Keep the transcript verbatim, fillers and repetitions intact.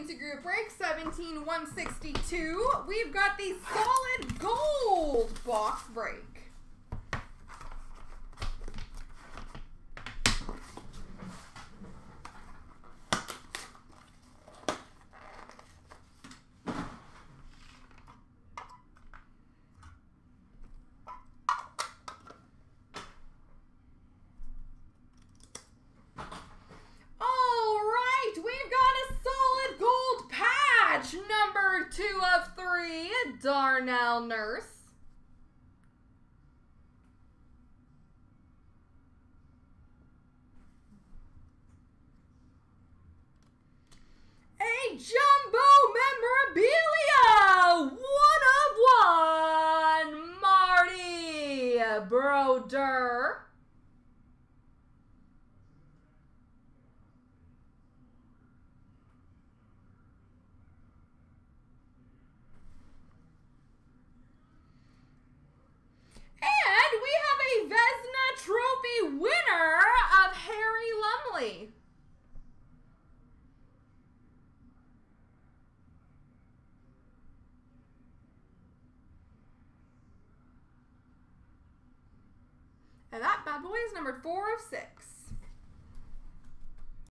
into group break seventeen one sixty-two. We've got the solid gold box break. Number two of three, Darnell Nurse. A jumbo memorabilia, one of one, Marty Brodeur. And we have a Vezina Trophy winner of Harry Lumley. And that bad boy is number four of six.